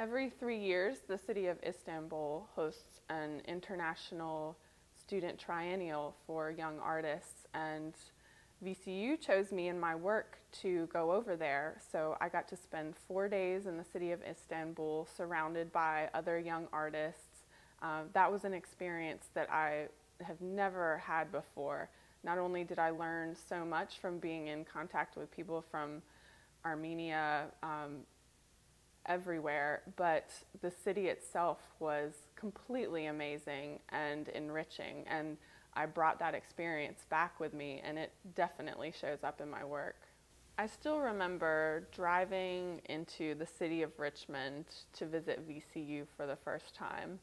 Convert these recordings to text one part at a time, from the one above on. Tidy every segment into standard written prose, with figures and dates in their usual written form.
Every 3 years, the city of Istanbul hosts an international student triennial for young artists, and VCU chose me and my work to go over there. So I got to spend 4 days in the city of Istanbul surrounded by other young artists. That was an experience that I have never had before. Not only did I learn so much from being in contact with people from Armenia, everywhere, but the city itself was completely amazing and enriching, and I brought that experience back with me, and it definitely shows up in my work. I still remember driving into the city of Richmond to visit VCU for the first time.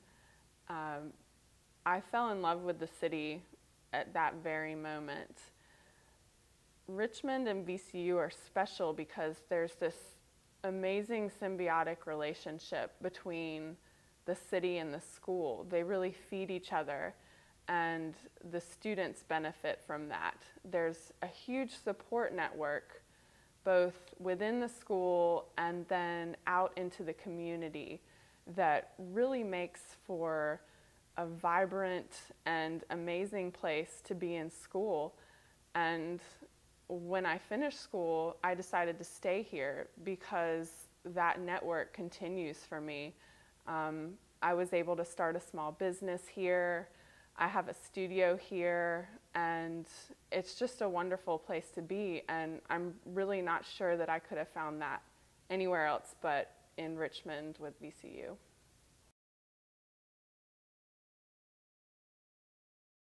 I fell in love with the city at that very moment. Richmond and VCU are special because there's this amazing symbiotic relationship between the city and the school. They really feed each other, and the students benefit from that. There's a huge support network both within the school and then out into the community that really makes for a vibrant and amazing place to be in school. And when I finished school, I decided to stay here because that network continues for me. I was able to start a small business here. I have a studio here, and it's just a wonderful place to be. And I'm really not sure that I could have found that anywhere else but in Richmond with VCU.